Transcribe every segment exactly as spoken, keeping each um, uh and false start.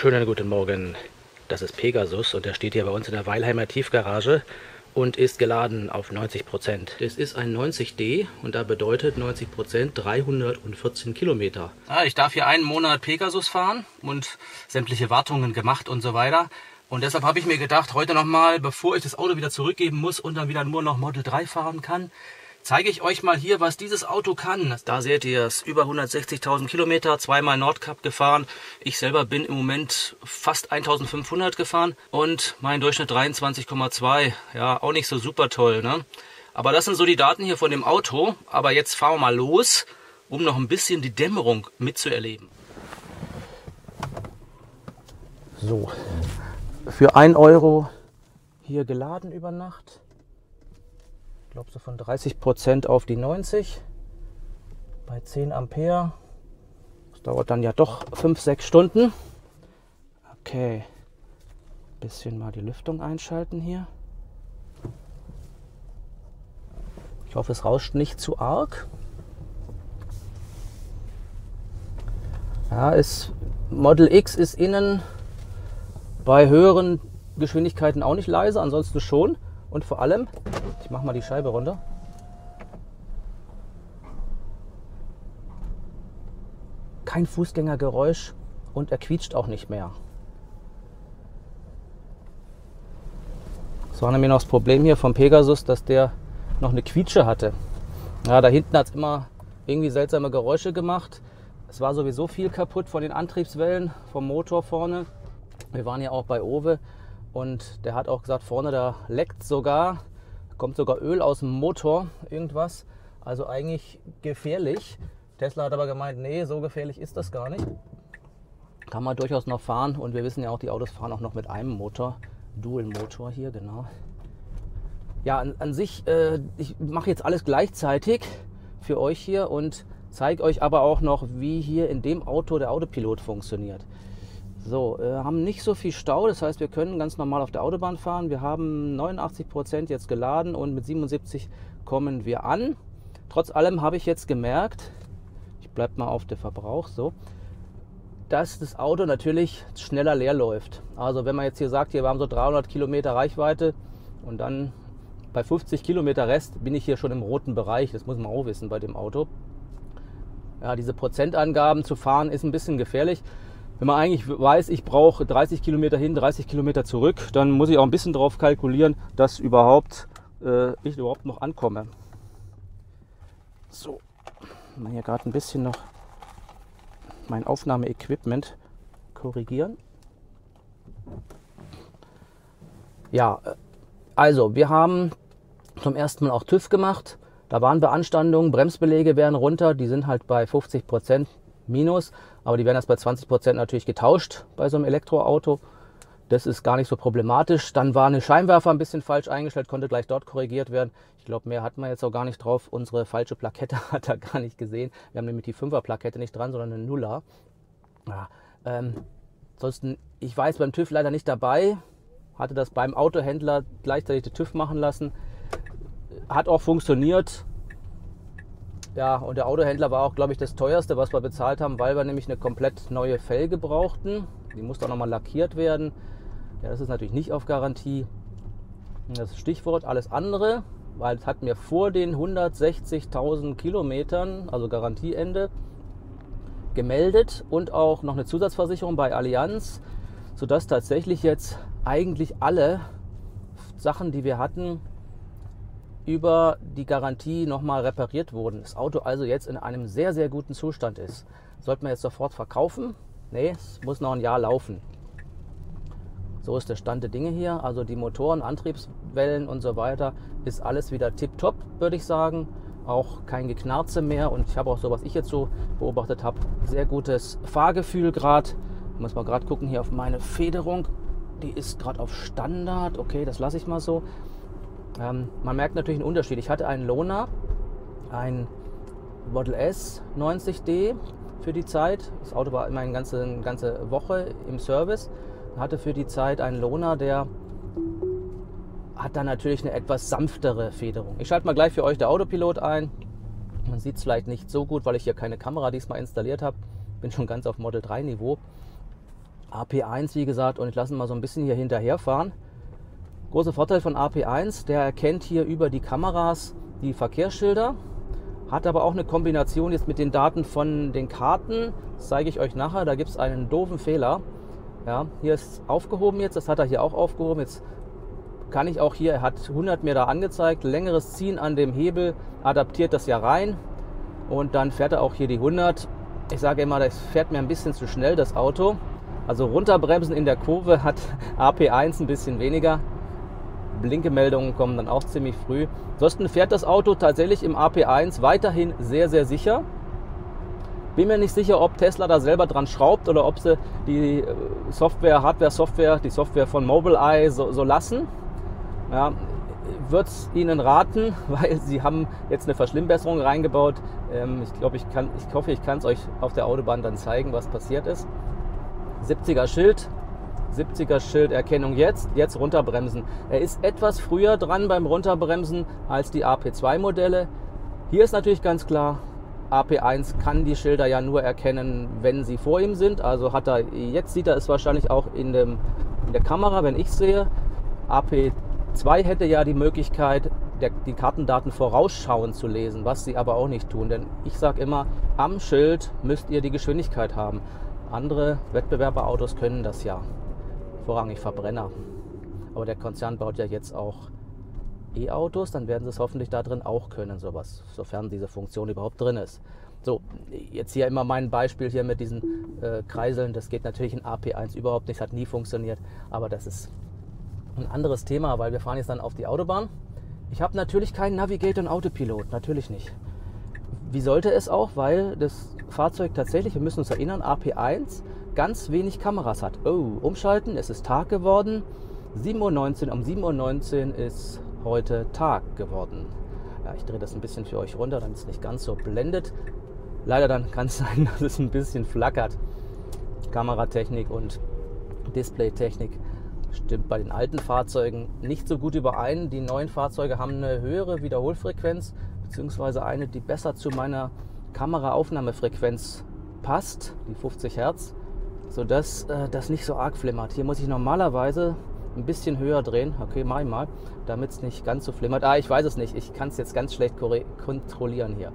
Schönen guten Morgen, das ist Pegasus und der steht hier bei uns in der Weilheimer Tiefgarage und ist geladen auf neunzig Prozent. Das ist ein neunzig D und da bedeutet neunzig Prozent dreihundertvierzehn Kilometer. Ah, ich darf hier einen Monat Pegasus fahren und sämtliche Wartungen gemacht und so weiter. Und deshalb habe ich mir gedacht, heute nochmal, bevor ich das Auto wieder zurückgeben muss und dann wieder nur noch Model drei fahren kann, zeige ich euch mal hier, was dieses Auto kann. Da seht ihr es, über hundertsechzigtausend Kilometer, zweimal Nordcup gefahren. Ich selber bin im Moment fast eintausendfünfhundert gefahren und mein Durchschnitt dreiundzwanzig Komma zwei. Ja, auch nicht so super toll, ne? Aber das sind so die Daten hier von dem Auto. Aber jetzt fahren wir mal los, um noch ein bisschen die Dämmerung mitzuerleben. So, für ein Euro hier geladen über Nacht. Ich glaube so von dreißig Prozent auf die neunzig bei zehn Ampere. Das dauert dann ja doch fünf, sechs Stunden. Okay, bisschen mal die Lüftung einschalten hier. Ich hoffe, es rauscht nicht zu arg. Ja, ist, Model X ist innen bei höheren Geschwindigkeiten auch nicht leise, ansonsten schon. Und vor allem, ich mache mal die Scheibe runter. Kein Fußgängergeräusch und er quietscht auch nicht mehr. Das war nämlich noch das Problem hier vom Pegasus, dass der noch eine Quietsche hatte. Ja, da hinten hat es immer irgendwie seltsame Geräusche gemacht. Es war sowieso viel kaputt von den Antriebswellen, vom Motor vorne. Wir waren ja auch bei Owe. Und der hat auch gesagt, vorne da leckt sogar, kommt sogar Öl aus dem Motor, irgendwas. Also eigentlich gefährlich. Tesla hat aber gemeint, nee, so gefährlich ist das gar nicht. Kann man durchaus noch fahren und wir wissen ja auch, die Autos fahren auch noch mit einem Motor. Dual-Motor hier, genau. Ja, an, an sich, äh, ich mache jetzt alles gleichzeitig für euch hier und zeige euch aber auch noch, wie hier in dem Auto der Autopilot funktioniert. So, wir äh, haben nicht so viel Stau, das heißt, wir können ganz normal auf der Autobahn fahren. Wir haben neunundachtzig Prozent jetzt geladen und mit siebenundsiebzig kommen wir an. Trotz allem habe ich jetzt gemerkt, ich bleibe mal auf der Verbrauch so, dass das Auto natürlich schneller leer läuft. Also wenn man jetzt hier sagt, hier wir haben so dreihundert Kilometer Reichweite und dann bei fünfzig Kilometer Rest bin ich hier schon im roten Bereich. Das muss man auch wissen bei dem Auto. Ja, diese Prozentangaben zu fahren ist ein bisschen gefährlich. Wenn man eigentlich weiß, ich brauche dreißig Kilometer hin, dreißig Kilometer zurück, dann muss ich auch ein bisschen drauf kalkulieren, dass überhaupt, äh, ich überhaupt noch ankomme. So, mal hier gerade ein bisschen noch mein Aufnahmeequipment korrigieren. Ja, also wir haben zum ersten Mal auch TÜV gemacht. Da waren Beanstandungen, Bremsbeläge wären runter, die sind halt bei fünfzig Prozent minus, aber die werden erst bei zwanzig Prozent natürlich getauscht bei so einem Elektroauto. Das ist gar nicht so problematisch. Dann war eine Scheinwerfer ein bisschen falsch eingestellt, konnte gleich dort korrigiert werden. Ich glaube, mehr hat man jetzt auch gar nicht drauf. Unsere falsche Plakette hat er gar nicht gesehen. Wir haben nämlich die fünfer Plakette nicht dran, sondern eine Nuller. Ja, ähm, ansonsten, ich weiß beim TÜV leider nicht dabei. Hatte das beim Autohändler gleichzeitig den TÜV machen lassen. Hat auch funktioniert. Ja, und der Autohändler war auch, glaube ich, das teuerste, was wir bezahlt haben, weil wir nämlich eine komplett neue Felge brauchten. Die musste auch nochmal lackiert werden. Ja, das ist natürlich nicht auf Garantie. Das Stichwort alles andere, weil es hat mir vor den hundertsechzigtausend Kilometern, also Garantieende, gemeldet und auch noch eine Zusatzversicherung bei Allianz, sodass tatsächlich jetzt eigentlich alle Sachen, die wir hatten, über die Garantie nochmal repariert wurden. Das Auto also jetzt in einem sehr, sehr guten Zustand ist. Sollte man jetzt sofort verkaufen? Nee, es muss noch ein Jahr laufen. So ist der Stand der Dinge hier. Also die Motoren, Antriebswellen und so weiter ist alles wieder tipptopp, würde ich sagen. Auch kein Geknarze mehr und ich habe auch so, was ich jetzt so beobachtet habe, sehr gutes Fahrgefühl gerade. Ich muss mal gerade gucken hier auf meine Federung. Die ist gerade auf Standard. Okay, das lasse ich mal so. Ähm, man merkt natürlich einen Unterschied. Ich hatte einen Loaner, ein Model S neunzig D für die Zeit. Das Auto war immer eine ganze, eine ganze Woche im Service. Hatte für die Zeit einen Loaner, der hat dann natürlich eine etwas sanftere Federung. Ich schalte mal gleich für euch der Autopilot ein. Man sieht es vielleicht nicht so gut, weil ich hier keine Kamera diesmal installiert habe. Bin schon ganz auf Model drei Niveau. A P eins, wie gesagt, und ich lasse ihn mal so ein bisschen hier hinterher fahren. Großer Vorteil von A P eins, der erkennt hier über die Kameras die Verkehrsschilder, hat aber auch eine Kombination jetzt mit den Daten von den Karten. Das zeige ich euch nachher, da gibt es einen doofen Fehler. Ja, hier ist aufgehoben jetzt, das hat er hier auch aufgehoben. Jetzt kann ich auch hier, er hat hundert mir da angezeigt, längeres Ziehen an dem Hebel adaptiert das ja rein und dann fährt er auch hier die hundert. Ich sage immer, das fährt mir ein bisschen zu schnell, das Auto. Also runterbremsen in der Kurve hat A P eins ein bisschen weniger. Blinkemeldungen kommen dann auch ziemlich früh. Ansonsten fährt das Auto tatsächlich im A P eins weiterhin sehr, sehr sicher. Bin mir nicht sicher, ob Tesla da selber dran schraubt oder ob sie die Software, Hardware-Software, die Software von Mobileye so, so lassen. Ja, würde es Ihnen raten, weil sie haben jetzt eine Verschlimmbesserung reingebaut. Ähm, ich glaube, ich kann, ich hoffe, ich kann es euch auf der Autobahn dann zeigen, was passiert ist. siebziger Schild, siebziger Schilderkennung jetzt, jetzt runterbremsen. Er ist etwas früher dran beim Runterbremsen als die A P zwei Modelle. Hier ist natürlich ganz klar, A P eins kann die Schilder ja nur erkennen, wenn sie vor ihm sind. Also hat er, jetzt sieht er es wahrscheinlich auch in, dem, in der Kamera, wenn ich sehe. A P zwei hätte ja die Möglichkeit, der, die Kartendaten vorausschauend zu lesen, was sie aber auch nicht tun. Denn ich sage immer, am Schild müsst ihr die Geschwindigkeit haben. Andere Wettbewerberautos können das ja, vorrangig Verbrenner. Aber der Konzern baut ja jetzt auch E-Autos, dann werden sie es hoffentlich da drin auch können, sowas, sofern diese Funktion überhaupt drin ist. So, jetzt hier immer mein Beispiel hier mit diesen äh, Kreiseln, das geht natürlich in A P eins überhaupt nicht, hat nie funktioniert, aber das ist ein anderes Thema, weil wir fahren jetzt dann auf die Autobahn. Ich habe natürlich keinen Navigator und Autopilot, natürlich nicht. Wie sollte es auch, weil das Fahrzeug tatsächlich, wir müssen uns erinnern, A P eins ganz wenig Kameras hat. Oh, umschalten, es ist Tag geworden, sieben Uhr neunzehn, um sieben Uhr neunzehn ist heute Tag geworden. Ja, ich drehe das ein bisschen für euch runter, damit es nicht ganz so blendet. Leider dann kann es sein, dass es ein bisschen flackert. Kameratechnik und Displaytechnik stimmt bei den alten Fahrzeugen nicht so gut überein. Die neuen Fahrzeuge haben eine höhere Wiederholfrequenz, beziehungsweise eine, die besser zu meiner Kameraaufnahmefrequenz passt, die fünfzig Hertz, sodass äh, das nicht so arg flimmert. Hier muss ich normalerweise ein bisschen höher drehen. Okay, mach ich mal, damit es nicht ganz so flimmert. Ah, ich weiß es nicht. Ich kann es jetzt ganz schlecht kontrollieren hier.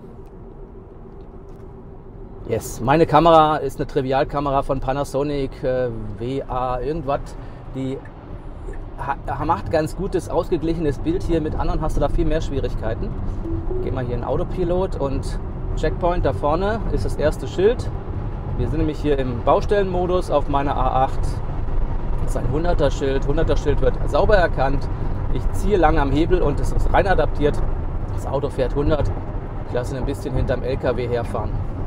Yes, meine Kamera ist eine Trivialkamera von Panasonic, äh, W A irgendwas. Die macht ganz gutes, ausgeglichenes Bild hier. Mit anderen hast du da viel mehr Schwierigkeiten. Gehen wir hier in Autopilot und Checkpoint da vorne ist das erste Schild. Wir sind nämlich hier im Baustellenmodus auf meiner A acht. Das ist ein hunderter Schild. hunderter Schild wird sauber erkannt. Ich ziehe lang am Hebel und es ist rein adaptiert. Das Auto fährt hundert. Ich lasse ihn ein bisschen hinterm L K W herfahren.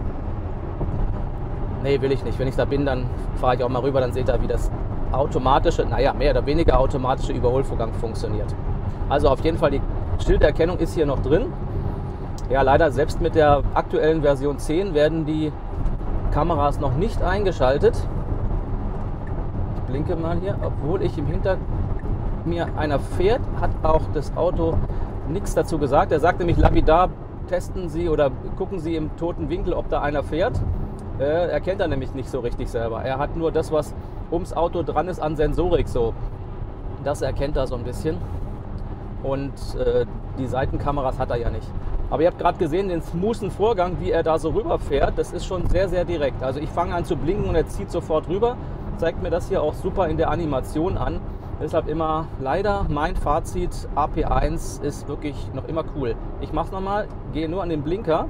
Nee, will ich nicht. Wenn ich da bin, dann fahre ich auch mal rüber. Dann seht ihr, wie das automatische, naja, mehr oder weniger automatische Überholvorgang funktioniert. Also auf jeden Fall, die Schilderkennung ist hier noch drin. Ja, leider selbst mit der aktuellen Version zehn werden die Kameras noch nicht eingeschaltet. Ich blinke mal hier, obwohl ich im Hinter mir einer fährt, hat auch das Auto nichts dazu gesagt. Er sagt nämlich lapidar, testen Sie oder gucken Sie im toten Winkel, ob da einer fährt. Äh, erkennt er nämlich nicht so richtig selber. Er hat nur das, was ums Auto dran ist an Sensorik so. Das erkennt er so ein bisschen. Und äh, die Seitenkameras hat er ja nicht. Aber ihr habt gerade gesehen, den smoothen Vorgang, wie er da so rüberfährt, das ist schon sehr, sehr direkt. Also ich fange an zu blinken und er zieht sofort rüber. Zeigt mir das hier auch super in der Animation an. Deshalb immer leider mein Fazit, A P eins ist wirklich noch immer cool. Ich mache es nochmal, gehe nur an den Blinker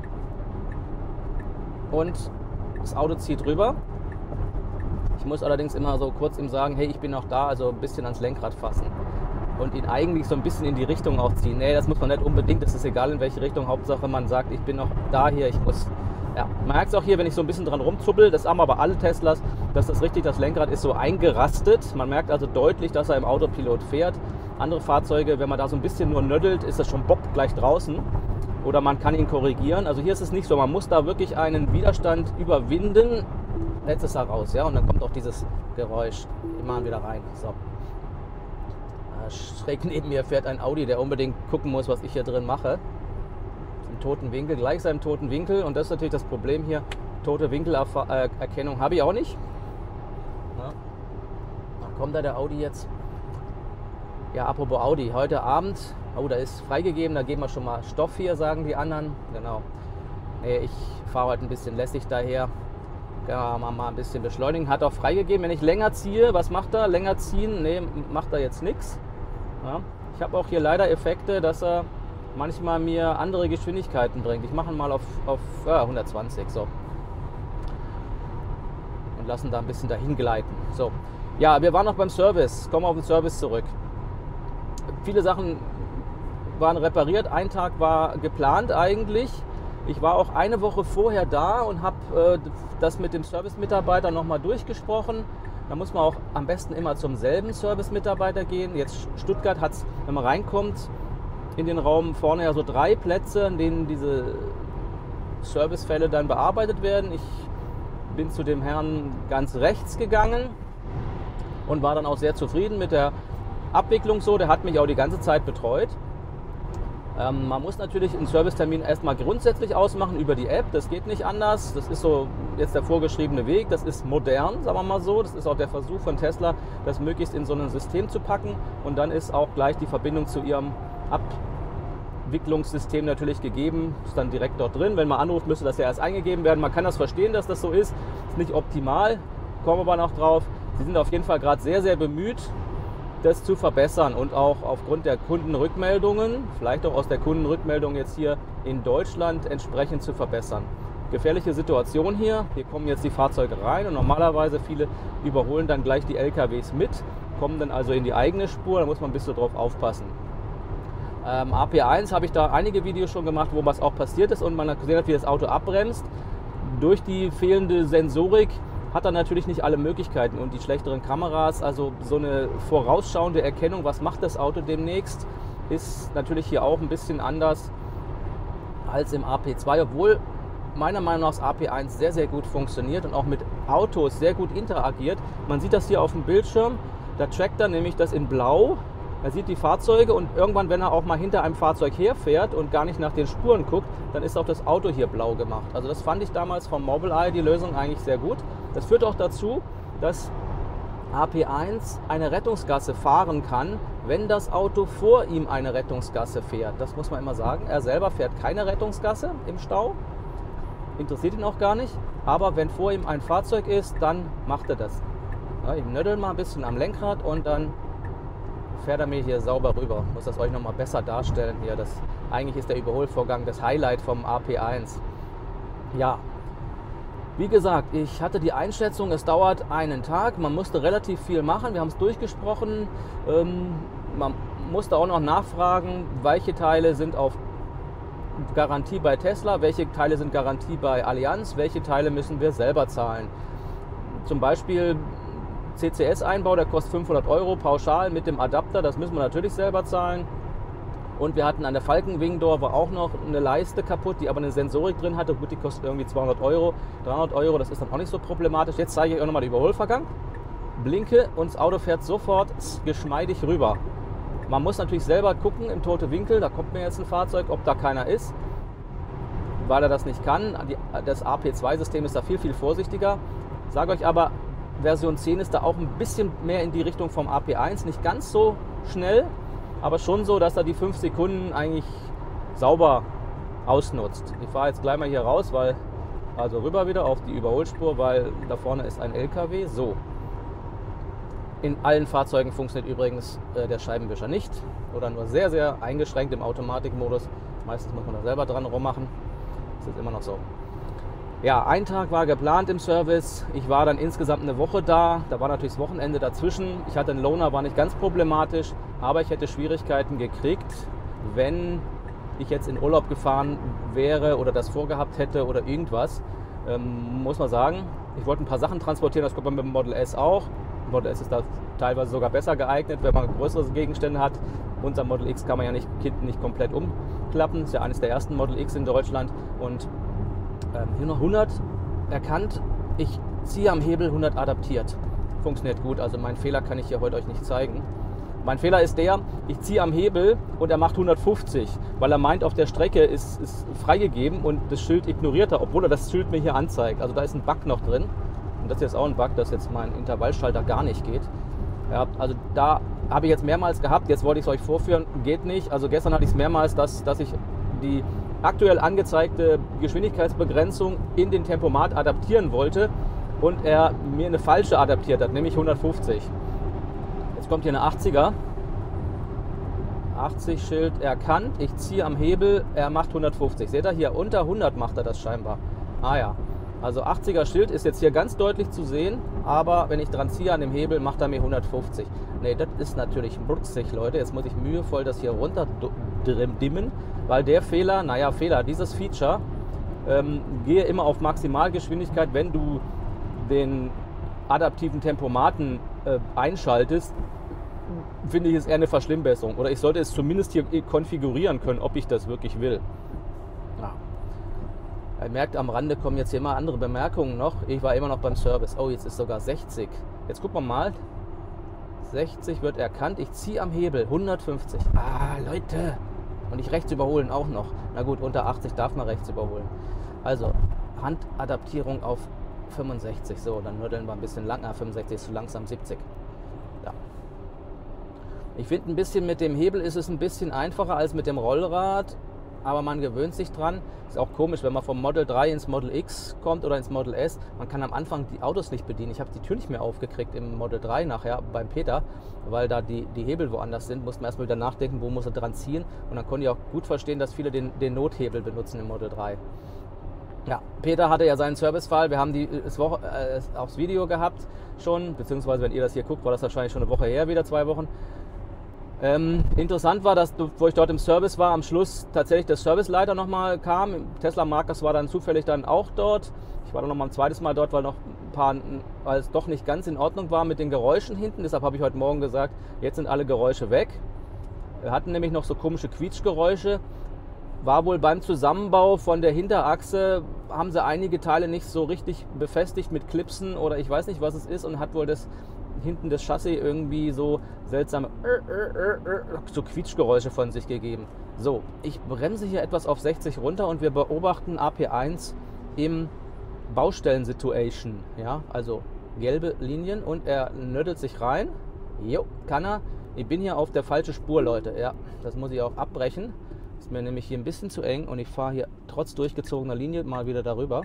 und das Auto zieht rüber. Ich muss allerdings immer so kurz ihm sagen, hey, ich bin noch da, also ein bisschen ans Lenkrad fassen. Und ihn eigentlich so ein bisschen in die Richtung auch ziehen. Nee, das muss man nicht unbedingt, das ist egal in welche Richtung. Hauptsache man sagt, ich bin noch da hier, ich muss. Ja, man merkt es auch hier, wenn ich so ein bisschen dran rumzuppel, das haben aber alle Teslas, dass das richtig, das Lenkrad ist so eingerastet. Man merkt also deutlich, dass er im Autopilot fährt. Andere Fahrzeuge, wenn man da so ein bisschen nur nöddelt, ist das schon bopp gleich draußen. Oder man kann ihn korrigieren. Also hier ist es nicht so, man muss da wirklich einen Widerstand überwinden. Jetzt ist er raus, ja, und dann kommt auch dieses Geräusch immer wieder rein. So. Schräg neben mir fährt ein Audi, der unbedingt gucken muss, was ich hier drin mache. Im toten Winkel, gleich seinem toten Winkel. Und das ist natürlich das Problem hier. Tote Winkelerkennung habe ich auch nicht. kommt da der Audi jetzt? Ja, apropos Audi, heute Abend, oh, da ist freigegeben, da geben wir schon mal Stoff hier, sagen die anderen. Genau. Nee, ich fahre heute ein bisschen lässig daher. Ja, mal, mal ein bisschen beschleunigen. Hat auch freigegeben, wenn ich länger ziehe, was macht er? Länger ziehen? Nee, macht er jetzt nichts. Ja. Ich habe auch hier leider Effekte, dass er manchmal mir andere Geschwindigkeiten bringt. Ich mache ihn mal auf, auf ja, hundertzwanzig. So. Und lassen da ein bisschen dahin gleiten. So. Ja, wir waren noch beim Service. Kommen auf den Service zurück. Viele Sachen waren repariert. Ein Tag war geplant eigentlich. Ich war auch eine Woche vorher da und habe äh, das mit dem Service-Mitarbeiter nochmal durchgesprochen. Da muss man auch am besten immer zum selben Service-Mitarbeiter gehen. Jetzt Stuttgart hat es, wenn man reinkommt, in den Raum vorne ja so drei Plätze, in denen diese Servicefälle dann bearbeitet werden. Ich bin zu dem Herrn ganz rechts gegangen und war dann auch sehr zufrieden mit der Abwicklung so, der hat mich auch die ganze Zeit betreut. Ähm, man muss natürlich einen Servicetermin erstmal grundsätzlich ausmachen über die App, das geht nicht anders. Das ist so jetzt der vorgeschriebene Weg, das ist modern, sagen wir mal so. Das ist auch der Versuch von Tesla, das möglichst in so ein System zu packen. Und dann ist auch gleich die Verbindung zu ihrem Abwicklungssystem natürlich gegeben, ist dann direkt dort drin. Wenn man anruft, müsste das ja erst eingegeben werden. Man kann das verstehen, dass das so ist, ist nicht optimal, kommen wir aber noch drauf. Sie sind auf jeden Fall gerade sehr, sehr bemüht, das zu verbessern und auch aufgrund der Kundenrückmeldungen, vielleicht auch aus der Kundenrückmeldung jetzt hier in Deutschland entsprechend zu verbessern. Gefährliche Situation hier, hier kommen jetzt die Fahrzeuge rein und normalerweise viele überholen dann gleich die L K Ws mit, kommen dann also in die eigene Spur, da muss man ein bisschen drauf aufpassen. Ähm, A P eins habe ich da einige Videos schon gemacht, wo was auch passiert ist und man hat gesehen, wie das Auto abbremst. Durch die fehlende Sensorik hat er natürlich nicht alle Möglichkeiten und die schlechteren Kameras, also so eine vorausschauende Erkennung, was macht das Auto demnächst, ist natürlich hier auch ein bisschen anders als im A P zwei, obwohl meiner Meinung nach das A P eins sehr, sehr gut funktioniert und auch mit Autos sehr gut interagiert. Man sieht das hier auf dem Bildschirm, da trackt er nämlich das in blau, er sieht die Fahrzeuge und irgendwann, wenn er auch mal hinter einem Fahrzeug herfährt und gar nicht nach den Spuren guckt, dann ist auch das Auto hier blau gemacht. Also das fand ich damals vom Mobileye, die Lösung, eigentlich sehr gut. Das führt auch dazu, dass A P eins eine Rettungsgasse fahren kann, wenn das Auto vor ihm eine Rettungsgasse fährt. Das muss man immer sagen. Er selber fährt keine Rettungsgasse im Stau, interessiert ihn auch gar nicht. Aber wenn vor ihm ein Fahrzeug ist, dann macht er das. Ja, ich nödel mal ein bisschen am Lenkrad und dann fährt er mir hier sauber rüber. Ich muss das euch noch mal besser darstellen hier. Das, eigentlich ist der Überholvorgang das Highlight vom A P eins. Ja, wie gesagt, ich hatte die Einschätzung, es dauert einen Tag. Man musste relativ viel machen. Wir haben es durchgesprochen. Ähm, man musste auch noch nachfragen, welche Teile sind auf Garantie bei Tesla, welche Teile sind Garantie bei Allianz, welche Teile müssen wir selber zahlen. Zum Beispiel C C S-Einbau, der kostet fünfhundert Euro pauschal mit dem Adapter, das müssen wir natürlich selber zahlen. Und wir hatten an der Falcon Wing Door war auch noch eine Leiste kaputt, die aber eine Sensorik drin hatte. Gut, die kostet irgendwie zweihundert Euro, dreihundert Euro, das ist dann auch nicht so problematisch. Jetzt zeige ich euch nochmal den Überholvorgang. Blinke und das Auto fährt sofort geschmeidig rüber. Man muss natürlich selber gucken im toten Winkel, da kommt mir jetzt ein Fahrzeug, ob da keiner ist, weil er das nicht kann. Das A P zwei System ist da viel, viel vorsichtiger. Ich sage euch aber, Version zehn ist da auch ein bisschen mehr in die Richtung vom A P eins, nicht ganz so schnell, aber schon so, dass er die fünf Sekunden eigentlich sauber ausnutzt. Ich fahre jetzt gleich mal hier raus, weil also rüber wieder auf die Überholspur, weil da vorne ist ein L K W. So. In allen Fahrzeugen funktioniert übrigens äh, der Scheibenwischer nicht oder nur sehr, sehr eingeschränkt im Automatikmodus. Meistens muss man da selber dran rummachen. Das ist immer noch so. Ja, ein Tag war geplant im Service. Ich war dann insgesamt eine Woche da. Da war natürlich das Wochenende dazwischen. Ich hatte einen Loaner, war nicht ganz problematisch, aber ich hätte Schwierigkeiten gekriegt, wenn ich jetzt in Urlaub gefahren wäre oder das vorgehabt hätte oder irgendwas. Ähm, muss man sagen, ich wollte ein paar Sachen transportieren, das kommt man mit dem Model S auch. Model S ist da teilweise sogar besser geeignet, wenn man größere Gegenstände hat. Unser Model X kann man ja nicht, nicht komplett umklappen. Das ist ja eines der ersten Model X in Deutschland. Und ähm, hier noch hundert erkannt. Ich ziehe am Hebel, hundert adaptiert. Funktioniert gut, also meinen Fehler kann ich hier heute euch nicht zeigen. Mein Fehler ist der, ich ziehe am Hebel und er macht hundertfünfzig, weil er meint, auf der Strecke ist, ist freigegeben und das Schild ignoriert er, obwohl er das Schild mir hier anzeigt. Also da ist ein Bug noch drin. Und das ist jetzt auch ein Bug, dass jetzt mein Intervallschalter gar nicht geht. Ja, also da habe ich jetzt mehrmals gehabt, jetzt wollte ich es euch vorführen, geht nicht. Also gestern hatte ich es mehrmals, dass, dass ich die aktuell angezeigte Geschwindigkeitsbegrenzung in den Tempomat adaptieren wollte und er mir eine falsche adaptiert hat, nämlich hundertfünfzig. Jetzt kommt hier eine achtziger. achtzig Schild erkannt, ich ziehe am Hebel, er macht hundertfünfzig. Seht ihr hier, unter hundert macht er das scheinbar. Ah ja, also achtziger Schild ist jetzt hier ganz deutlich zu sehen, aber wenn ich dran ziehe an dem Hebel, macht er mir hundertfünfzig. Ne, das ist natürlich mutzig, Leute. Jetzt muss ich mühevoll das hier runter dimmen, weil der Fehler, naja, Fehler, dieses Feature, ähm, gehe immer auf Maximalgeschwindigkeit, wenn du den adaptiven Tempomaten äh, einschaltest, finde ich es eher eine Verschlimmbesserung. Oder ich sollte es zumindest hier konfigurieren können, ob ich das wirklich will. Ja. Ihr merkt, am Rande kommen jetzt hier immer andere Bemerkungen noch. Ich war immer noch beim Service. Oh, jetzt ist sogar sechzig. Jetzt gucken wir mal. sechzig wird erkannt. Ich ziehe am Hebel. hundertfünfzig. Ah, Leute. Und ich rechts überholen auch noch. Na gut, unter achtzig darf man rechts überholen. Also, Handadaptierung auf fünfundsechzig. So, dann nödeln wir ein bisschen lang. Ah, fünfundsechzig ist zu langsam. siebzig. Ja. Ich finde, ein bisschen mit dem Hebel ist es ein bisschen einfacher als mit dem Rollrad. Aber man gewöhnt sich dran. Ist auch komisch, wenn man vom Model drei ins Model X kommt oder ins Model S. Man kann am Anfang die Autos nicht bedienen. Ich habe die Tür nicht mehr aufgekriegt im Model drei nachher beim Peter, weil da die, die Hebel woanders sind. Musste man erstmal wieder nachdenken, wo muss er dran ziehen. Und dann konnte ich auch gut verstehen, dass viele den, den Nothebel benutzen im Model drei. Ja, Peter hatte ja seinen Servicefall. Wir haben die, das Woche, äh, aufs Video gehabt schon. Beziehungsweise, wenn ihr das hier guckt, war das wahrscheinlich schon eine Woche her, wieder zwei Wochen. Ähm, interessant war, dass, wo ich dort im Service war, am Schluss tatsächlich der Serviceleiter nochmal kam. Tesla Markers war dann zufällig dann auch dort. Ich war dann nochmal ein zweites Mal dort, weil noch ein paar, weil es doch nicht ganz in Ordnung war mit den Geräuschen hinten. Deshalb habe ich heute Morgen gesagt, jetzt sind alle Geräusche weg. Wir hatten nämlich noch so komische Quietschgeräusche. War wohl beim Zusammenbau von der Hinterachse, haben sie einige Teile nicht so richtig befestigt mit Clipsen oder ich weiß nicht, was es ist, und hat wohl das hinten das Chassis irgendwie so seltsame so Quietschgeräusche von sich gegeben. So, ich bremse hier etwas auf sechzig runter und wir beobachten A P eins im Baustellen-Situation. Ja, also gelbe Linien und er nödelt sich rein. Jo, kann er. Ich bin hier auf der falschen Spur, Leute. Ja, das muss ich auch abbrechen. Ist mir nämlich hier ein bisschen zu eng und ich fahre hier trotz durchgezogener Linie mal wieder darüber.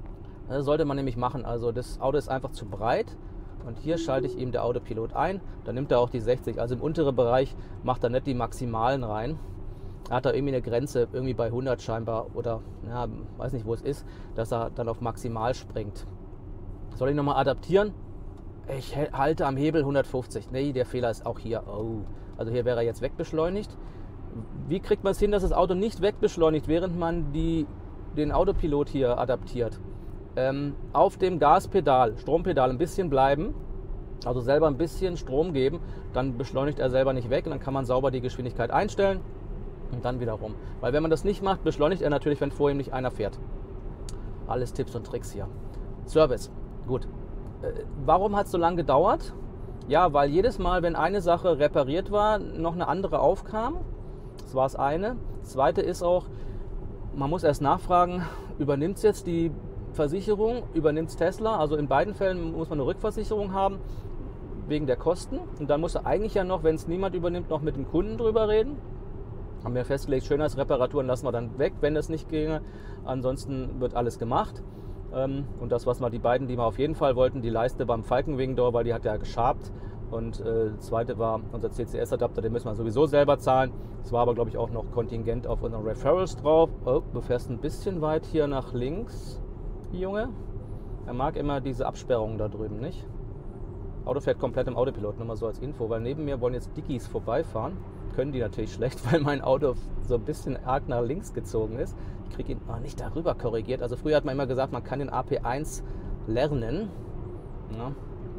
Das sollte man nämlich machen. Also das Auto ist einfach zu breit. Und hier schalte ich ihm der Autopilot ein, dann nimmt er auch die sechzig. Also im unteren Bereich macht er nicht die Maximalen rein. Er hat da irgendwie eine Grenze, irgendwie bei hundert scheinbar oder, ja, weiß nicht, wo es ist, dass er dann auf Maximal springt. Soll ich nochmal adaptieren? Ich halte am Hebel hundertfünfzig. Nee, der Fehler ist auch hier. Oh, also hier wäre er jetzt wegbeschleunigt. Wie kriegt man es hin, dass das Auto nicht wegbeschleunigt, während man die, den Autopilot hier adaptiert? Ähm, auf dem Gaspedal, Strompedal ein bisschen bleiben, also selber ein bisschen Strom geben, dann beschleunigt er selber nicht weg und dann kann man sauber die Geschwindigkeit einstellen und dann wieder rum. Weil wenn man das nicht macht, beschleunigt er natürlich, wenn vor ihm nicht einer fährt. Alles Tipps und Tricks hier. Service, gut. Äh, warum hat es so lange gedauert? Ja, weil jedes Mal, wenn eine Sache repariert war, noch eine andere aufkam. Das war das eine. Das zweite ist auch, man muss erst nachfragen, übernimmt es jetzt die Versicherung, übernimmt es Tesla, also in beiden Fällen muss man eine Rückversicherung haben, wegen der Kosten. Und dann muss er eigentlich ja noch, wenn es niemand übernimmt, noch mit dem Kunden drüber reden. Haben wir festgelegt, Schönheitsreparaturen lassen wir dann weg, wenn das nicht ginge. Ansonsten wird alles gemacht. Und das, was wir die beiden, die wir auf jeden Fall wollten, die Leiste beim Falkenwing Door, weil die hat ja geschabt. Und äh, das zweite war unser C C S-Adapter, den müssen wir sowieso selber zahlen. Es war aber, glaube ich, auch noch Kontingent auf unseren Referrals drauf. Oh, du fährst ein bisschen weit hier nach links. Junge, er mag immer diese Absperrungen da drüben, nicht? Auto fährt komplett im Autopilot, nur mal so als Info, weil neben mir wollen jetzt Dickies vorbeifahren. Können die natürlich schlecht, weil mein Auto so ein bisschen arg nach links gezogen ist. Ich kriege ihn oh, nicht darüber korrigiert. Also früher hat man immer gesagt, man kann den A P eins lernen. Ja.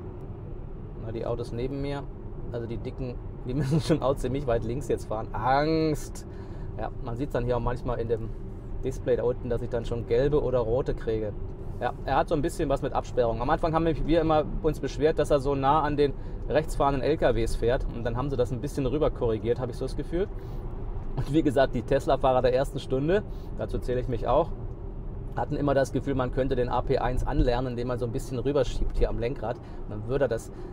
Na, die Autos neben mir, also die dicken, die müssen schon auch ziemlich weit links jetzt fahren. Angst! Ja, man sieht es dann hier auch manchmal in dem Display da unten, dass ich dann schon gelbe oder rote kriege. Ja, er hat so ein bisschen was mit Absperrung. Am Anfang haben wir immer uns beschwert, dass er so nah an den rechtsfahrenden L K Ws fährt. Und dann haben sie das ein bisschen rüber korrigiert, habe ich so das Gefühl. Und wie gesagt, die Tesla-Fahrer der ersten Stunde, dazu zähle ich mich auch, hatten immer das Gefühl, man könnte den A P eins anlernen, indem man so ein bisschen rüberschiebt hier am Lenkrad. Und dann würde er das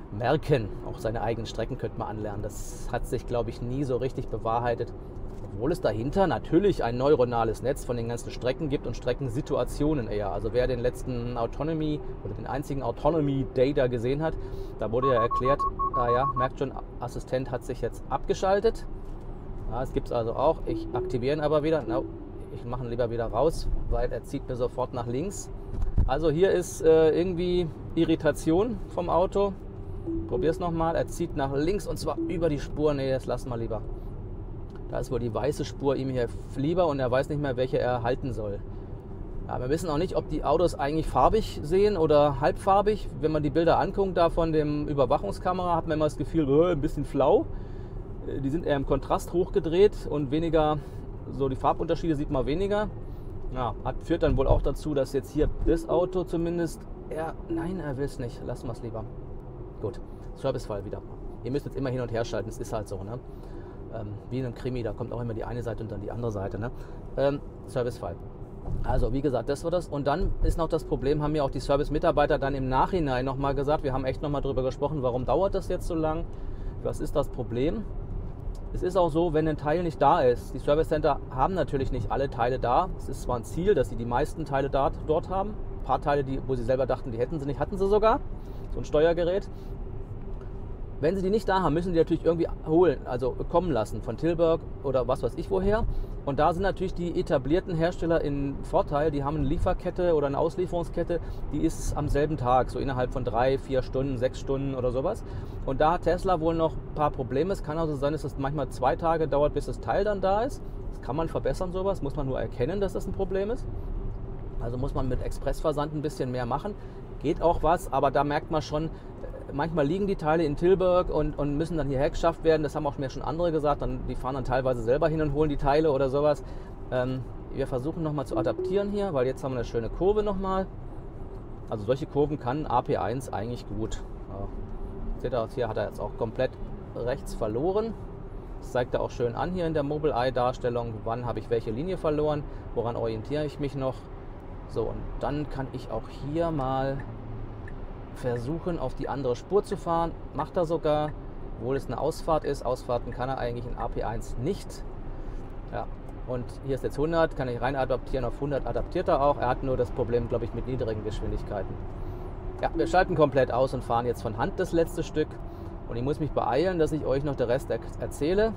merken. Auch seine eigenen Strecken könnte man anlernen. Das hat sich, glaube ich, nie so richtig bewahrheitet. Obwohl es dahinter natürlich ein neuronales Netz von den ganzen Strecken gibt und Streckensituationen eher. Also wer den letzten Autonomy oder den einzigen Autonomy Data gesehen hat, da wurde ja erklärt, ah ja, merkt schon, Assistent hat sich jetzt abgeschaltet. Ja, es gibt es also auch. Ich aktiviere ihn aber wieder. No, ich mache ihn lieber wieder raus, weil er zieht mir sofort nach links. Also hier ist äh, irgendwie Irritation vom Auto. Probier es nochmal. Er zieht nach links und zwar über die Spur. Nee, das lassen wir lieber. Da ist wohl die weiße Spur ihm hier lieber und er weiß nicht mehr, welche er halten soll. Ja, wir wissen auch nicht, ob die Autos eigentlich farbig sehen oder halbfarbig. Wenn man die Bilder anguckt da von dem Überwachungskamera, hat man immer das Gefühl, oh, ein bisschen flau. Die sind eher im Kontrast hochgedreht und weniger, so die Farbunterschiede sieht man weniger. Ja, hat, führt dann wohl auch dazu, dass jetzt hier das Auto zumindest, er, nein, er will es nicht, lassen wir es lieber. Gut, Servicefall wieder. Ihr müsst jetzt immer hin und her schalten, es ist halt so, ne? Ähm, wie in einem Krimi, da kommt auch immer die eine Seite und dann die andere Seite, ne? Ähm, Servicefall. Also wie gesagt, das war das. Und dann ist noch das Problem, haben mir auch die Service-Mitarbeiter dann im Nachhinein nochmal gesagt, wir haben echt nochmal drüber gesprochen, warum dauert das jetzt so lang? Was ist das Problem? Es ist auch so, wenn ein Teil nicht da ist, die Service Center haben natürlich nicht alle Teile da. Es ist zwar ein Ziel, dass sie die meisten Teile dort, dort haben. Ein paar Teile, die, wo sie selber dachten, die hätten sie nicht, hatten sie sogar. So ein Steuergerät. Wenn sie die nicht da haben, müssen sie die natürlich irgendwie holen, also kommen lassen von Tilburg oder was weiß ich woher. Und da sind natürlich die etablierten Hersteller in Vorteil. Die haben eine Lieferkette oder eine Auslieferungskette, die ist am selben Tag, so innerhalb von drei, vier Stunden, sechs Stunden oder sowas. Und da hat Tesla wohl noch ein paar Probleme. Es kann also sein, dass es manchmal zwei Tage dauert, bis das Teil dann da ist. Das kann man verbessern, sowas. Muss man nur erkennen, dass das ein Problem ist. Also muss man mit Expressversand ein bisschen mehr machen. Geht auch was, aber da merkt man schon, manchmal liegen die Teile in Tilburg und, und müssen dann hierher geschafft werden. Das haben auch mir schon andere gesagt. Dann, die fahren dann teilweise selber hin und holen die Teile oder sowas. Ähm, wir versuchen nochmal zu adaptieren hier, weil jetzt haben wir eine schöne Kurve nochmal. Also solche Kurven kann A P eins eigentlich gut. Ja. Seht ihr, hier hat er jetzt auch komplett rechts verloren. Das zeigt er auch schön an hier in der Mobileye-Darstellung. Wann habe ich welche Linie verloren? Woran orientiere ich mich noch? So, und dann kann ich auch hier mal versuchen, auf die andere Spur zu fahren. Macht er sogar, obwohl es eine Ausfahrt ist. Ausfahrten kann er eigentlich in A P eins nicht. Ja, und hier ist jetzt hundert, kann ich rein adaptieren. Auf hundert adaptiert er auch. Er hat nur das Problem, glaube ich, mit niedrigen Geschwindigkeiten. Ja, wir schalten komplett aus und fahren jetzt von Hand das letzte Stück. Und ich muss mich beeilen, dass ich euch noch den Rest er erzähle.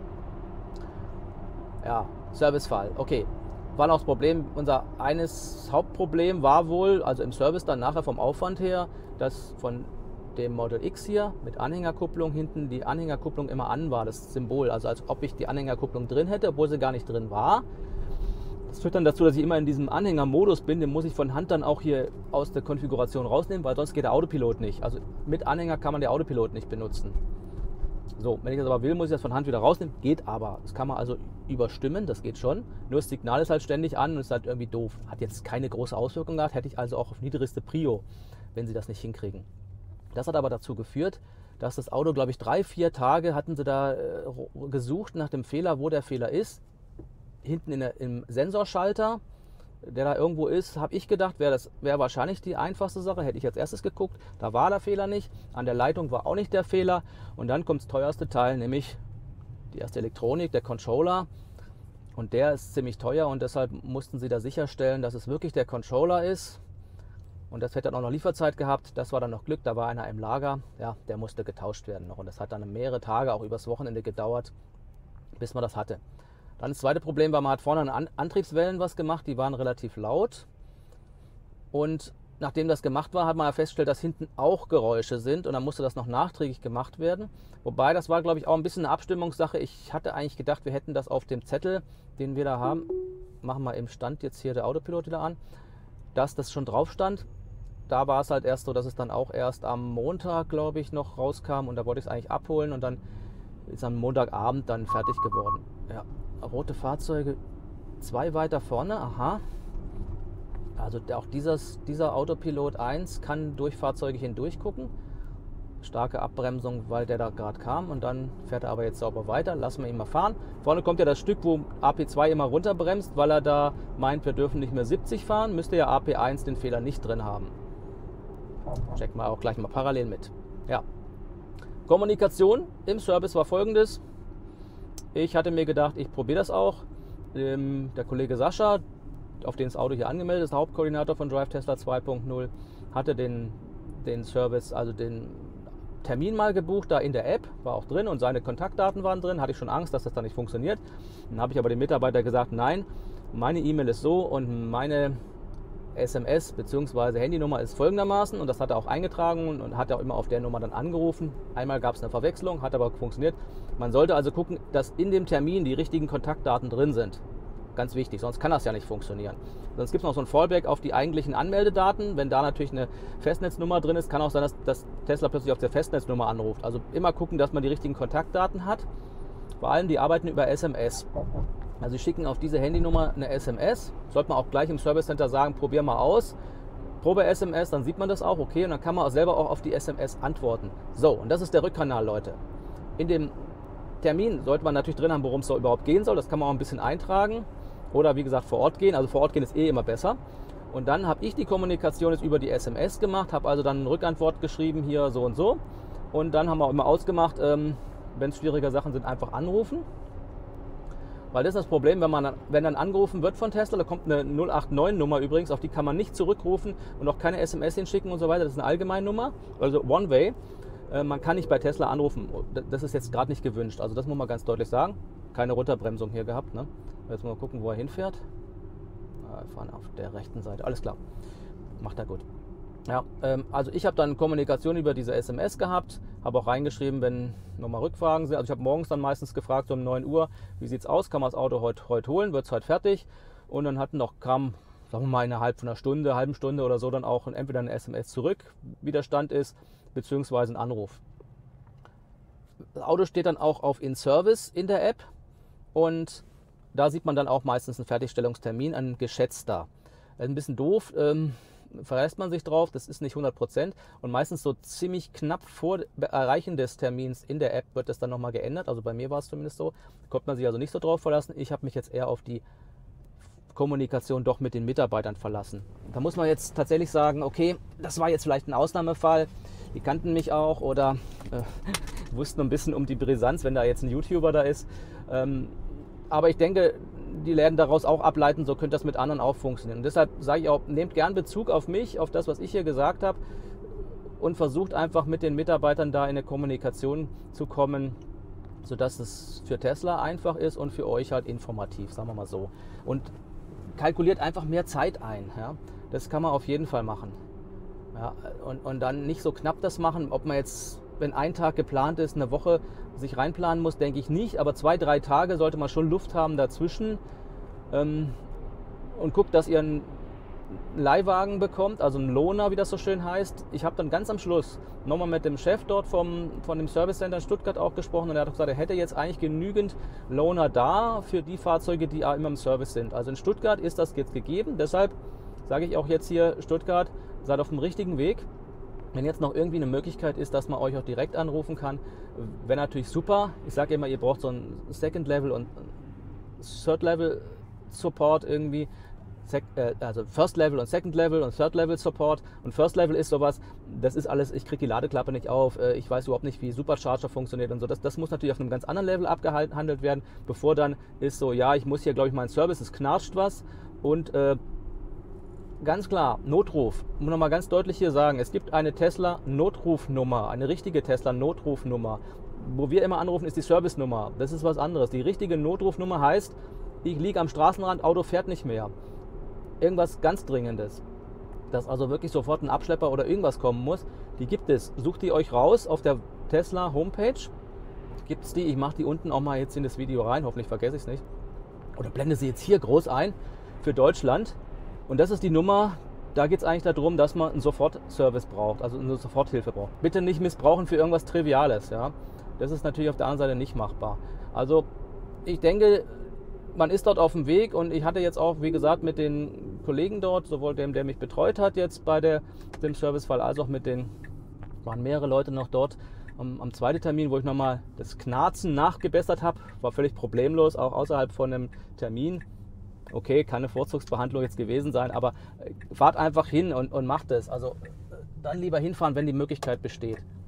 Ja, Servicefall. Okay. War noch das Problem, unser eines Hauptproblem war wohl, also im Service dann nachher vom Aufwand her, dass von dem Model X hier mit Anhängerkupplung hinten die Anhängerkupplung immer an war, das Symbol, also als ob ich die Anhängerkupplung drin hätte, obwohl sie gar nicht drin war. Das führt dann dazu, dass ich immer in diesem Anhängermodus bin, den muss ich von Hand dann auch hier aus der Konfiguration rausnehmen, weil sonst geht der Autopilot nicht. Also mit Anhänger kann man den Autopilot nicht benutzen. So, wenn ich das aber will, muss ich das von Hand wieder rausnehmen. Geht aber. Das kann man also überstimmen, das geht schon. Nur das Signal ist halt ständig an und ist halt irgendwie doof. Hat jetzt keine große Auswirkung gehabt, hätte ich also auch auf niedrigste Prio, wenn sie das nicht hinkriegen. Das hat aber dazu geführt, dass das Auto, glaube ich, drei, vier Tage hatten sie da äh, gesucht nach dem Fehler, wo der Fehler ist. Hinten in der, im Sensorschalter, der da irgendwo ist, habe ich gedacht, wäre das wäre wahrscheinlich die einfachste Sache. Hätte ich als erstes geguckt, da war der Fehler nicht. An der Leitung war auch nicht der Fehler. Und dann kommt das teuerste Teil, nämlich die erste Elektronik, der Controller. Und der ist ziemlich teuer und deshalb mussten sie da sicherstellen, dass es wirklich der Controller ist. Und das hätte dann auch noch Lieferzeit gehabt. Das war dann noch Glück, da war einer im Lager. Ja, der musste getauscht werden noch. Und das hat dann mehrere Tage, auch übers Wochenende gedauert, bis man das hatte. Dann das zweite Problem war, man hat vorne an Antriebswellen was gemacht, die waren relativ laut. Und nachdem das gemacht war, hat man ja festgestellt, dass hinten auch Geräusche sind und dann musste das noch nachträglich gemacht werden. Wobei, das war, glaube ich, auch ein bisschen eine Abstimmungssache. Ich hatte eigentlich gedacht, wir hätten das auf dem Zettel, den wir da haben, machen wir im Stand jetzt hier der Autopilot wieder an, dass das schon drauf stand. Da war es halt erst so, dass es dann auch erst am Montag, glaube ich, noch rauskam und da wollte ich es eigentlich abholen und dann ist am Montagabend dann fertig geworden. Ja. Rote Fahrzeuge, zwei weiter vorne, aha. Also auch dieses, dieser Autopilot eins kann durch Fahrzeuge hindurch gucken. Starke Abbremsung, weil der da gerade kam und dann fährt er aber jetzt sauber weiter. Lassen wir ihn mal fahren. Vorne kommt ja das Stück, wo A P zwei immer runterbremst, weil er da meint, wir dürfen nicht mehr siebzig fahren. Müsste ja A P eins den Fehler nicht drin haben. Checken wir auch gleich mal parallel mit. Ja, Kommunikation im Service war folgendes. Ich hatte mir gedacht, ich probiere das auch. Ähm, der Kollege Sascha, auf den das Auto hier angemeldet ist, der Hauptkoordinator von Drive Tesla zwei Punkt null, hatte den, den Service, also den Termin mal gebucht, da in der App, war auch drin und seine Kontaktdaten waren drin. Hatte ich schon Angst, dass das da nicht funktioniert. Dann habe ich aber dem Mitarbeiter gesagt, nein, meine E-Mail ist so und meine S M S bzw. Handynummer ist folgendermaßen, und das hat er auch eingetragen und hat auch immer auf der Nummer dann angerufen. Einmal gab es eine Verwechslung, hat aber funktioniert. Man sollte also gucken, dass in dem Termin die richtigen Kontaktdaten drin sind. Ganz wichtig, sonst kann das ja nicht funktionieren. Sonst gibt es noch so ein Fallback auf die eigentlichen Anmeldedaten. Wenn da natürlich eine Festnetznummer drin ist, kann auch sein, dass, dass Tesla plötzlich auf der Festnetznummer anruft. Also immer gucken, dass man die richtigen Kontaktdaten hat. Vor allem, die arbeiten über S M S. Also sie schicken auf diese Handynummer eine S M S. Sollte man auch gleich im Service Center sagen, probier mal aus. Probe S M S, dann sieht man das auch, okay, und dann kann man auch selber auch auf die S M S antworten. So, und das ist der Rückkanal, Leute. In dem Termin sollte man natürlich drin haben, worum es so überhaupt gehen soll. Das kann man auch ein bisschen eintragen. Oder wie gesagt, vor Ort gehen. Also vor Ort gehen ist eh immer besser. Und dann habe ich die Kommunikation jetzt über die S M S gemacht, habe also dann eine Rückantwort geschrieben, hier so und so. Und dann haben wir auch immer ausgemacht, ähm, wenn es schwierige Sachen sind, einfach anrufen. Weil das ist das Problem, wenn, man, wenn dann angerufen wird von Tesla, da kommt eine null acht neun Nummer übrigens, auf die kann man nicht zurückrufen und auch keine S M S hinschicken und so weiter. Das ist eine Allgemeinnummer, also One-Way. Äh, man kann nicht bei Tesla anrufen. Das ist jetzt gerade nicht gewünscht. Also das muss man ganz deutlich sagen. Keine Runterbremsung hier gehabt. Ne? Jetzt mal gucken, wo er hinfährt. Wir fahren auf der rechten Seite. Alles klar. Macht er gut. Ja, ähm, also ich habe dann Kommunikation über diese S M S gehabt, habe auch reingeschrieben, wenn nochmal Rückfragen sind. Also ich habe morgens dann meistens gefragt, so um neun Uhr, wie sieht es aus, kann man das Auto heute heut holen, wird es heute fertig? Und dann hatten noch, kam, sagen wir mal, innerhalb von einer Stunde, halben Stunde oder so dann auch entweder eine S M S zurück, wie der Stand ist, beziehungsweise ein Anruf. Das Auto steht dann auch auf In-Service in der App und da sieht man dann auch meistens einen Fertigstellungstermin, ein geschätzter. Ein bisschen doof, ähm, verlässt man sich drauf, das ist nicht hundert Prozent und meistens so ziemlich knapp vor Erreichen des Termins in der App wird das dann nochmal geändert, also bei mir war es zumindest so, konnte man sich also nicht so drauf verlassen. Ich habe mich jetzt eher auf die Kommunikation doch mit den Mitarbeitern verlassen. Da muss man jetzt tatsächlich sagen, okay, das war jetzt vielleicht ein Ausnahmefall, die kannten mich auch oder äh, wussten ein bisschen um die Brisanz, wenn da jetzt ein YouTuber da ist, ähm, aber ich denke, die werden daraus auch ableiten, so könnte das mit anderen auch funktionieren. Und deshalb sage ich auch, nehmt gern Bezug auf mich, auf das, was ich hier gesagt habe und versucht einfach mit den Mitarbeitern da in eine Kommunikation zu kommen, sodass es für Tesla einfach ist und für euch halt informativ, sagen wir mal so. Und kalkuliert einfach mehr Zeit ein. Ja? Das kann man auf jeden Fall machen. Ja? Und, und dann nicht so knapp das machen, ob man jetzt, wenn ein Tag geplant ist, eine Woche sich reinplanen muss, denke ich nicht. Aber zwei, drei Tage sollte man schon Luft haben dazwischen. Ähm, und guckt, dass ihr einen Leihwagen bekommt, also einen Loaner, wie das so schön heißt. Ich habe dann ganz am Schluss nochmal mit dem Chef dort vom, von dem Service Center in Stuttgart auch gesprochen und er hat gesagt, er hätte jetzt eigentlich genügend Loaner da für die Fahrzeuge, die immer im Service sind. Also in Stuttgart ist das jetzt gegeben. Deshalb sage ich auch jetzt hier, Stuttgart, seid auf dem richtigen Weg. Wenn jetzt noch irgendwie eine Möglichkeit ist, dass man euch auch direkt anrufen kann, wäre natürlich super. Ich sage immer, ihr braucht so ein Second Level und Third Level Support irgendwie. Also First Level und Second Level und Third Level Support. Und First Level ist sowas, das ist alles, ich kriege die Ladeklappe nicht auf, ich weiß überhaupt nicht, wie Supercharger funktioniert und so. Das, das muss natürlich auf einem ganz anderen Level abgehandelt werden, bevor dann ist so, ja, ich muss hier, glaube ich, meinen Service, es knarscht was und äh, ganz klar, Notruf. Ich muss nochmal ganz deutlich hier sagen, es gibt eine Tesla-Notrufnummer, eine richtige Tesla-Notrufnummer. Wo wir immer anrufen, ist die Service-Nummer. Das ist was anderes. Die richtige Notrufnummer heißt, ich liege am Straßenrand, Auto fährt nicht mehr. Irgendwas ganz Dringendes. Dass also wirklich sofort ein Abschlepper oder irgendwas kommen muss. Die gibt es. Sucht die euch raus auf der Tesla-Homepage. Gibt es die. Ich mache die unten auch mal jetzt in das Video rein. Hoffentlich vergesse ich es nicht. Oder blende sie jetzt hier groß ein für Deutschland. Und das ist die Nummer, da geht es eigentlich darum, dass man einen Sofortservice braucht, also eine Soforthilfe braucht. Bitte nicht missbrauchen für irgendwas Triviales. Ja? Das ist natürlich auf der anderen Seite nicht machbar. Also ich denke, man ist dort auf dem Weg und ich hatte jetzt auch, wie gesagt, mit den Kollegen dort, sowohl dem, der mich betreut hat jetzt bei der, dem Servicefall, als auch mit den, waren mehrere Leute noch dort, am, am zweiten Termin, wo ich nochmal das Knarzen nachgebessert habe, war völlig problemlos, auch außerhalb von einem Termin. Okay, kann eine Vorzugsbehandlung jetzt gewesen sein, aber fahrt einfach hin und, und macht es. Also dann lieber hinfahren, wenn die Möglichkeit besteht.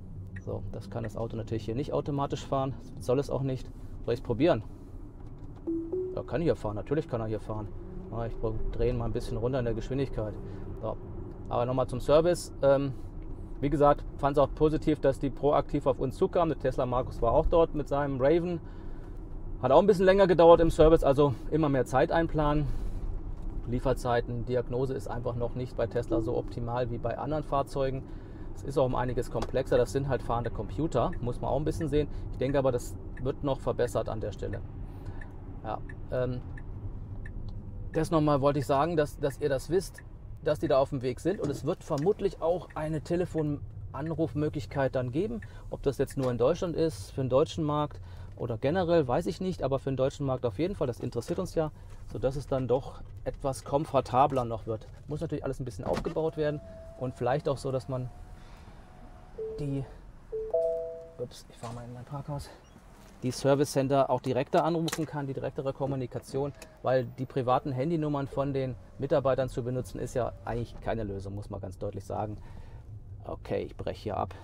So, das kann das Auto natürlich hier nicht automatisch fahren. Soll es auch nicht. Soll ich es probieren? Ja, kann hier fahren. Natürlich kann er hier fahren. Ja, ich drehe ihn mal ein bisschen runter in der Geschwindigkeit. So. Aber nochmal zum Service. Ähm, wie gesagt, fand es auch positiv, dass die proaktiv auf uns zukamen. Der Tesla Markus war auch dort mit seinem Raven. Hat auch ein bisschen länger gedauert im Service, also immer mehr Zeit einplanen. Lieferzeiten, Diagnose ist einfach noch nicht bei Tesla so optimal wie bei anderen Fahrzeugen. Es ist auch um einiges komplexer, das sind halt fahrende Computer, muss man auch ein bisschen sehen. Ich denke aber, das wird noch verbessert an der Stelle. Ja, ähm, das nochmal wollte ich sagen, dass, dass ihr das wisst, dass die da auf dem Weg sind. Und es wird vermutlich auch eine Telefonanrufmöglichkeit dann geben. Ob das jetzt nur in Deutschland ist, für den deutschen Markt oder generell, weiß ich nicht. Aber für den deutschen Markt auf jeden Fall, das interessiert uns ja. Sodass es dann doch etwas komfortabler noch wird. Muss natürlich alles ein bisschen aufgebaut werden. Und vielleicht auch so, dass man die... Ups, ich fahre mal in mein Parkhaus. Die Service Center auch direkter anrufen kann, die direktere Kommunikation, weil die privaten Handynummern von den Mitarbeitern zu benutzen, ist ja eigentlich keine Lösung, muss man ganz deutlich sagen. Okay, ich breche hier ab.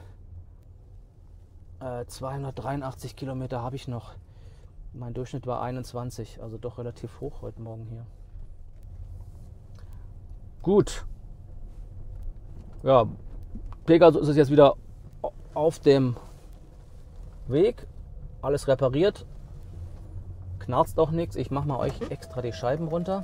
Äh, zweihundertdreiundachtzig Kilometer habe ich noch. Mein Durchschnitt war einundzwanzig, also doch relativ hoch heute Morgen hier. Gut. Ja, Pegasus ist jetzt wieder auf dem Weg. Alles repariert, knarzt auch nichts. Ich mache mal euch extra die Scheiben runter.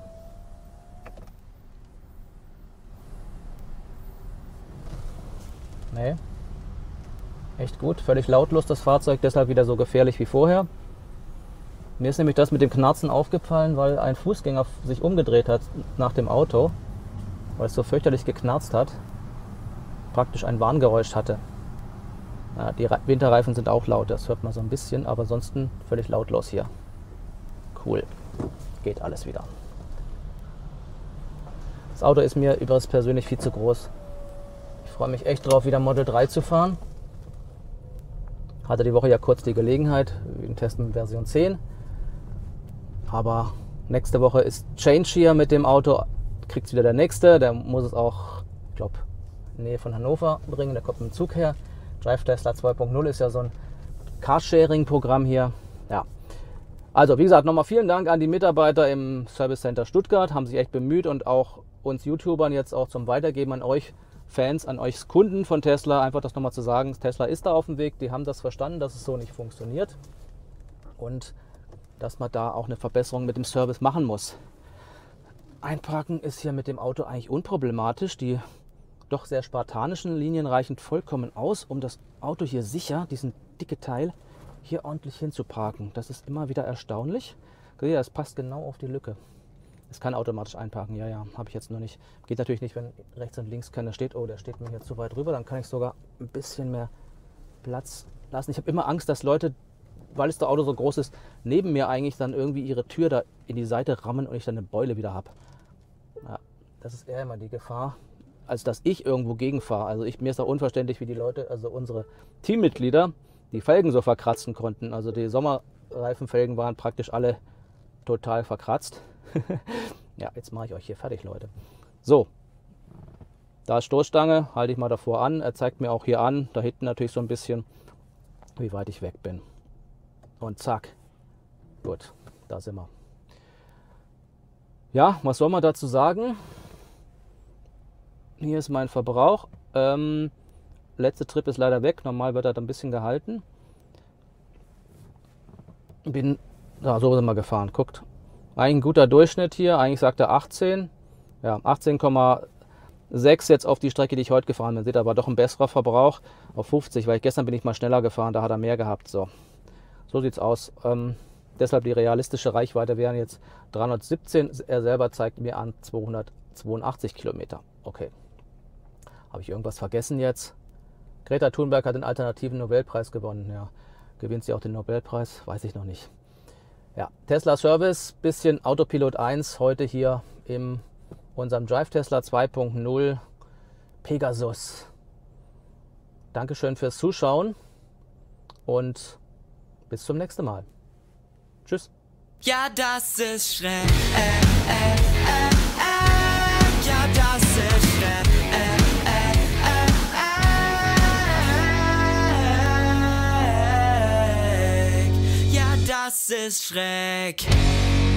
Nee, echt gut, völlig lautlos das Fahrzeug, deshalb wieder so gefährlich wie vorher. Mir ist nämlich das mit dem Knarzen aufgefallen, weil ein Fußgänger sich umgedreht hat nach dem Auto, weil es so fürchterlich geknarzt hat, praktisch ein Warngeräusch hatte. Ja, die Winterreifen sind auch laut, das hört man so ein bisschen, aber ansonsten völlig lautlos hier. Cool, geht alles wieder. Das Auto ist mir übrigens persönlich viel zu groß. Ich freue mich echt drauf, wieder Model drei zu fahren. Hatte die Woche ja kurz die Gelegenheit, wegen Testen Version zehn. Aber nächste Woche ist Change hier mit dem Auto. Kriegt es wieder der nächste, der muss es auch, ich glaube, in der Nähe von Hannover bringen, der kommt mit dem Zug her. Drive Tesla zwei Punkt null ist ja so ein Carsharing-Programm hier. Ja. Also wie gesagt, nochmal vielen Dank an die Mitarbeiter im Service Center Stuttgart, haben sich echt bemüht und auch uns YouTubern jetzt auch zum Weitergeben an euch Fans, an euch Kunden von Tesla, einfach das nochmal zu sagen, Tesla ist da auf dem Weg, die haben das verstanden, dass es so nicht funktioniert und dass man da auch eine Verbesserung mit dem Service machen muss. Einparken ist hier mit dem Auto eigentlich unproblematisch, die doch sehr spartanischen Linien reichen vollkommen aus, um das Auto hier sicher, diesen dicke Teil, hier ordentlich hinzuparken. Das ist immer wieder erstaunlich. Ja, das passt genau auf die Lücke. Es kann automatisch einparken, ja, ja, habe ich jetzt noch nicht. Geht natürlich nicht, wenn rechts und links keiner steht. Oh, der steht mir hier zu weit rüber. Dann kann ich sogar ein bisschen mehr Platz lassen. Ich habe immer Angst, dass Leute, weil es das Auto so groß ist, neben mir eigentlich dann irgendwie ihre Tür da in die Seite rammen und ich dann eine Beule wieder habe. Ja, das ist eher immer die Gefahr, als dass ich irgendwo gegenfahre. Also ich, mir ist auch unverständlich, wie die Leute, also unsere Teammitglieder, die Felgen so verkratzen konnten. Also die Sommerreifenfelgen waren praktisch alle total verkratzt. Ja, jetzt mache ich euch hier fertig, Leute. So, da ist Stoßstange, halte ich mal davor an. Er zeigt mir auch hier an, da hinten natürlich so ein bisschen, wie weit ich weg bin. Und zack. Gut, da sind wir. Ja, was soll man dazu sagen? Hier ist mein Verbrauch. Ähm, letzte Trip ist leider weg. Normal wird er ein bisschen gehalten. Bin da so sind wir gefahren. Guckt. Eigentlich ein guter Durchschnitt hier. Eigentlich sagt er achtzehn. Ja, achtzehn Komma sechs jetzt auf die Strecke, die ich heute gefahren bin. Seht aber doch ein besserer Verbrauch auf fünfzig, weil ich gestern bin ich mal schneller gefahren. Da hat er mehr gehabt. So, so sieht es aus. Ähm, deshalb die realistische Reichweite wären jetzt dreihundertsiebzehn. Er selber zeigt mir an zweihundertzweiundachtzig Kilometer. Okay. Habe ich irgendwas vergessen jetzt? Greta Thunberg hat den alternativen Nobelpreis gewonnen. Ja, gewinnt sie auch den Nobelpreis? Weiß ich noch nicht. Ja, Tesla Service, bisschen Autopilot eins heute hier in unserem Drive Tesla zwei Punkt null Pegasus. Dankeschön fürs Zuschauen und bis zum nächsten Mal. Tschüss. Ja, das ist schräg. Äh, äh, äh, äh. Ja, das ist schräg. Äh, äh, äh, äh. das ist schräg.